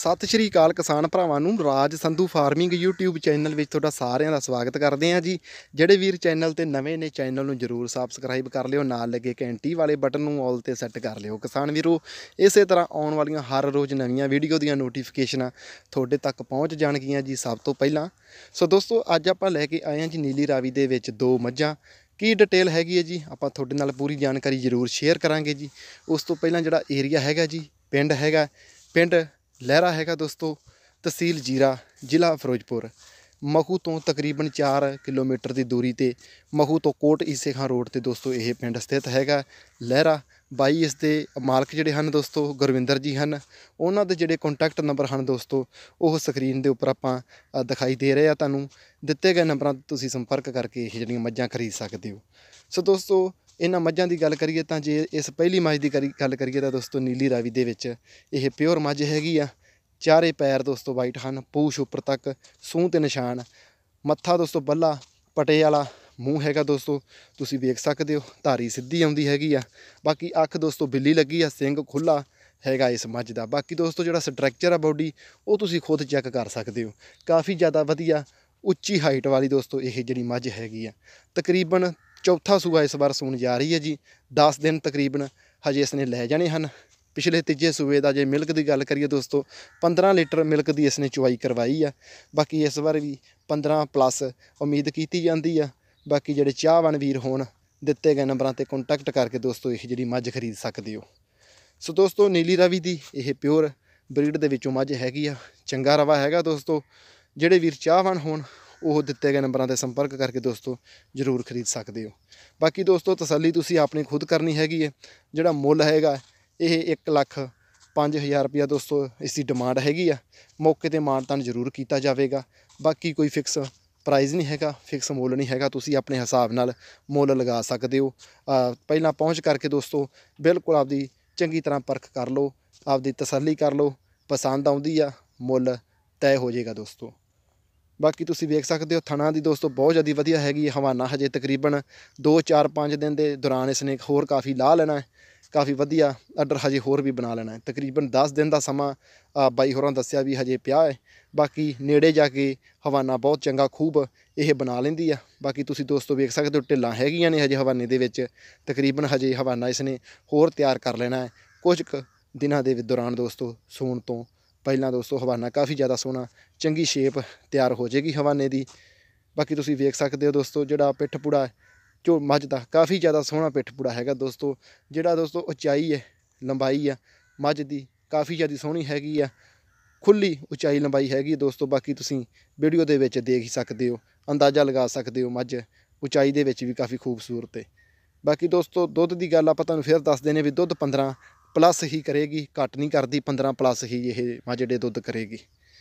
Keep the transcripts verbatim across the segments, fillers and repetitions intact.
सत श्री अकाल किसान भरावां नूं Raj Sandhu farming YouTube channel विच तुहाडा सारिआं दा स्वागत करदे हां जी। जिहड़े वीर चैनल ते नवें ने चैनल नूं जरूर सबसक्राइब कर लिओ, नाल लगे घंटी वाले बटन नूं ऑल ते सैट कर लिओ। किसान वीरो इसे तरह आउण वालीआं हर रोज़ नवीआं वीडियो दीआं नोटिफिकेशनां तुहाडे तक पहुँच जाणगीआं जी सब तो पहिलां। सो दोस्तों अज आपां लैके आए हां जी नीली रावी दे विच दो मੱਝਾਂ की डिटेल हैगी है जी आपां तुहाडे नाल पूरी जानकारी जरूर शेयर करांगे जी। उस तो पहिलां जिहड़ा एरिया हैगा जी पिंड हैगा पिंड लहरा हैगा दोस्तों, तहसील जीरा जिला फिरोजपुर। महू तो तकरीबन चार किलोमीटर की दूरी ते महू तो कोट ईसे खां रोड ते दोस्तों यह पिंड स्थित हैगा लहरा। बाई इस दे मालक जिहड़े हन दोस्तों गुरविंदर जी हैं। उन्हां दे जिहड़े कॉन्टैक्ट नंबर हैं दोस्तों वो स्क्रीन के उपर आपां दिखाई दे रहे हैं तुहानूं। दिते गए नंबरां ते तुसीं संपर्क करके ये जिहड़ियां मੱਝਾਂ खरीद सकते हो। सो दोस्तों इन्हां मੱਝਾਂ की गल करिए तां जे इस पहली मੱਝ की करी गल करिए तां दोस्तों नीली रावी दे विच यह प्योर मੱਝ हैगी आ। चारे पैर दोस्तों वाइट हैं, पूछ उपर तक सूह ते निशान, मत्था दोस्तों बल्ला पटे वाला मूँह हैगा दोस्तों, तुसीं वेख सकते हो। धारी सीधी आउंदी हैगी आ। बाकी अख दोस्तों बिल्ली लगी आ, सिंग खुला हैगा इस मੱਝ दा। बाकी दोस्तों जिहड़ा स्ट्रक्चर आ बॉडी वो तुसीं खुद चैक कर सकते हो। काफ़ी ज़्यादा वधिया उच्ची हाइट वाली दोस्तों यह जिहड़ी मੱਝ हैगी आ। तकरीबन चौथा सूआ इस बार सूण जा रही है जी। दस दिन तकरीबन हजे इसने लै जाने हैं। पिछले तीजे सूबे का जे मिल्क की गल करिए दोस्तों पंद्रह लीटर मिल्क की इसने चुवाई करवाई है। बाकी इस बार भी पंद्रह प्लस उम्मीद की जाती है। बाकी जोड़े चाहवान वीर होन दिते गए नंबरों पर कॉन्टैक्ट करके दोस्तों यह जी मੱਝ खरीद सकते हो। सो दोस्तों नीली रावी की यह प्योर ब्रीड के विचों मੱਝ हैगी आ। चंगा रवा हैगा दोस्तों। जोड़े वीर चाहवान होन वो दिते गए नंबरों पर संपर्क करके दोस्तों जरूर खरीद सकते हो। बाकी दोस्तों तसल्ली तुसीं अपनी खुद करनी हैगी है। जोड़ा मुल हैगा ये एक लख पाँच हज़ार रुपया दोस्तों इसकी डिमांड हैगी आ। मौके पर मानतान जरूर किया जाएगा। बाकी कोई फिक्स प्राइज़ नहीं हैगा, फिक्स मुल नहीं हैगा। तुसीं अपने हिसाब नाल मुल लगा सकते हो। पहला पहुँच करके दोस्तों बिल्कुल आपदी चंगी तरह परख कर लो, आपदी तसल्ली कर लो। पसंद आउंदी आ मुल तय हो जाएगा दोस्तों। बाकी तुसीं वेख सकते हो थणा दी दोस्तों बहुत ज़्यादा वधिया हैगी। हवाना हजे तकरीबन दो चार पाँच दिन के दौरान इसने होर काफ़ी ला लेना है। काफ़ी वधिया अडर हजे होर भी बना लेना है। तकरीबन दस दिन का समा बाई होरां दस्सिया भी हजे पिया है। बाकी नेड़े जाके हवाना बहुत चंगा खूब यह बना लेंदी आ। बाकी तुसीं दोस्तों वेख सकते हो ढिल्लां हैगियां ने हजे हवाने दे विच। तकरीबन हजे हवाना इसने होर तैयार कर लेना है कुछ क दिनां दे दौरान दोस्तों। सूण तो पहलां दोस्तों हवाना काफ़ी ज़्यादा सोहना चंगी शेप तैयार हो जाएगी हवाने की। बाकी तुसीं वेख सकते हो दोस्तों जिहड़ा पिठ पुड़ा जो मੱਝ ਦਾ काफ़ी ज़्यादा सोहना पिठ पुड़ा हैगा दोस्तों। जिहड़ा दोस्तों उचाई है लंबाई है मੱਝ ਦੀ काफ़ी ज़्यादा सोहनी हैगी आ। खुली उचाई लंबाई हैगी दोस्तों। बाकी तुसीं वीडियो दे विच देख ही सकते हो, अंदाज़ा लगा सकते हो। मੱਝ उचाई दे विच भी काफ़ी खूबसूरत है। बाकी दोस्तों दुध की गल आपां तुहानूं फिर दस देने भी दुध पंद्रह प्लस ही करेगी, घट नहीं करती। पंद्रह प्लस ही ये मੱਝ ਜਿਹੜੇ दुध करेगी।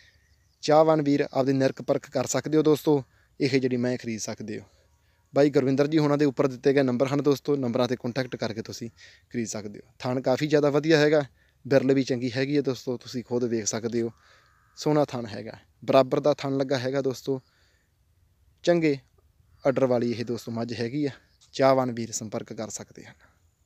चाहवान वीर आपदी निरख परख कर सकते हो दोस्तों। यह जी मैं खरीद सकते हो। बाई गुरविंदर जी होना दे उपर दिते गए नंबर हैं दोस्तों, नंबरों पर कॉन्टैक्ट करके तुसीं खरीद सकते हो। थान काफ़ी ज़्यादा वधिया हैगा, बिरल भी चंगी हैगी है दोस्तों। तुसीं खुद वेख सकते हो सोहना थान हैगा, बराबर का थान लगा हैगा दोस्तों। चंगे अडर वाली यह दोस्तों मੱਝ हैगी है। चाहवान वीर संपर्क कर सकते हैं।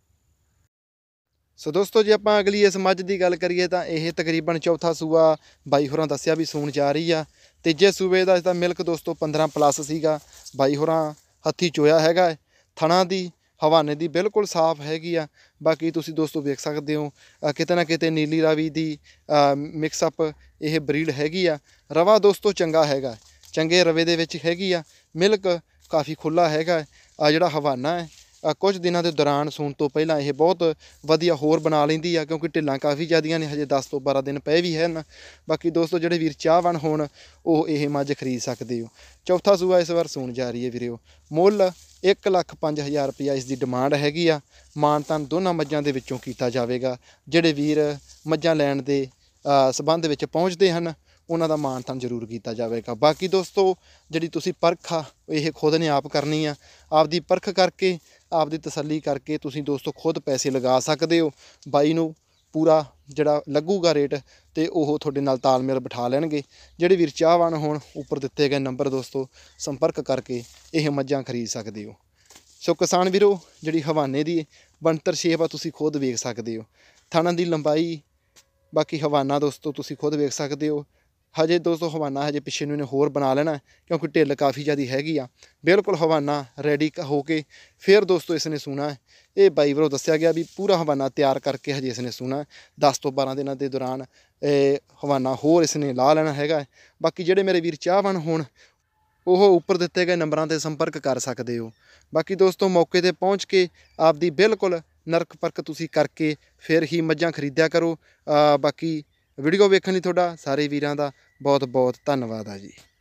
सो दोस्तों जे आपां अगली इस मੱਝ की गल करिए तो यह तकरीबन चौथा सूआ बाई होरां दस्सिया भी सूण जा रही आ। तीजे सूबे का इसका मिल्क दोस्तों पंद्रह प्लस सीगा। बाई होरां हत्थी चोया हैगा। थणा दी हवाने दी बिल्कुल साफ हैगी आ। बाकी तुसीं दोस्तों वेख सकते हो किते ना किते नीली रावी दी मिक्सअप यह ब्रीड हैगी आ। रवा दोस्तों चंगा हैगा, चंगे रवे दे विच हैगी आ। मिल्क काफ़ी खुला हैगा। जिहड़ा हवाना है कुछ दिनों के दौरान सूण तो पहला यह बहुत वधिया होर बना लेंदी आ, क्योंकि ढिल्लां काफ़ी ज़्यादा ने हजे दस तो बारह दिन पे भी है। बाकी दोस्तों जोड़े वीर चाहवान होन वो यह मੱਝ खरीद सकते हो। चौथा सूआ इस बार सूण जा रही है वीरो। मुल एक लख पाँच हज़ार रुपया इसकी डिमांड हैगी आ। मानतान दोनों मੱਝਾਂ ਦੇ ਵਿੱਚੋਂ ਕੀਤਾ ਜਾਵੇਗਾ। ਜਿਹੜੇ ਵੀਰ ਮੱਝਾਂ ਲੈਣ ਦੇ ਸੰਬੰਧ ਵਿੱਚ ਪਹੁੰਚਦੇ ਹਨ ਉਹਨਾਂ ਦਾ ਮਾਨਤਾਨ ਜ਼ਰੂਰ ਕੀਤਾ ਜਾਵੇਗਾ। ਬਾਕੀ ਦੋਸਤੋ ਜਿਹੜੀ ਤੁਸੀਂ ਪਰਖ ਆ ਇਹ ਖੁਦ ਨੇ ਆਪ ਕਰਨੀ ਆ। ਆਪਦੀ ਪਰਖ ਕਰਕੇ आपदी तसल्ली करके तुसीं दोस्तों खुद पैसे लगा सकते हो। बाई नूं पूरा जिहड़ा लगूगा रेट तो वह तुहाडे नाल तालमेल बिठा लैणगे। जिहड़े वीर चाहवान होण उपर दिते गए नंबर दोस्तों संपर्क करके यह मੱਝਾਂ खरीद सकते हो। सो किसान वीरो जिहड़ी हवाने की बनतर शेप आ तुसीं खुद वेख सकते हो। थाणां की लंबाई ਬਾਕੀ ਹਵਾਨਾ ਦੋਸਤੋ ਤੁਸੀਂ ਖੁਦ ਵੇਖ ਸਕਦੇ ਹੋ। ਹਜੇ ਦੋਸਤੋ ਹਵਾਨਾ ਹਜੇ ਪਿੱਛੇ ਨੂੰ ਇਹਨੇ ਹੋਰ ਬਣਾ ਲੈਣਾ, ਕਿਉਂਕਿ ਢਿੱਲ ਕਾਫੀ ਜ਼ਿਆਦਾ ਹੈਗੀ ਆ। ਬਿਲਕੁਲ ਹਵਾਨਾ ਰੈਡੀ ਹੋ ਕੇ ਫਿਰ ਦੋਸਤੋ ਇਸ ਨੇ ਸੂਣਾ। ਇਹ ਬਾਈ ਵੱਲੋਂ ਦੱਸਿਆ ਗਿਆ ਵੀ ਪੂਰਾ ਹਵਾਨਾ ਤਿਆਰ ਕਰਕੇ ਹਜੇ ਇਸ ਨੇ ਸੂਣਾ। ਦਸ ਤੋਂ ਬਾਰਾਂ ਦਿਨਾਂ ਦੇ ਦੌਰਾਨ ਇਹ ਹਵਾਨਾ ਹੋਰ ਇਸ ਨੇ ਲਾ ਲੈਣਾ ਹੈਗਾ। ਬਾਕੀ ਜਿਹੜੇ ਮੇਰੇ ਵੀਰ ਚਾਹਵਾਨ ਹੋਣ ਉਹ ਉੱਪਰ ਦਿੱਤੇ ਗਏ ਨੰਬਰਾਂ 'ਤੇ ਸੰਪਰਕ ਕਰ ਸਕਦੇ ਹੋ। ਬਾਕੀ ਦੋਸਤੋ ਮੌਕੇ 'ਤੇ ਪਹੁੰਚ ਕੇ ਆਪਦੀ ਬਿਲਕੁਲ ਨਰਕ ਪਰਖ ਤੁਸੀਂ ਕਰਕੇ ਫਿਰ ਹੀ ਮੱਝਾਂ ਖਰੀਦਿਆ ਕਰੋ। ਬਾਕੀ ਵੀਡੀਓ ਵੇਖਣ ਲਈ ਤੁਹਾਡਾ ਸਾਰੇ ਵੀਰਾਂ ਦਾ ਬਹੁਤ ਬਹੁਤ ਧੰਨਵਾਦ ਆ ਜੀ।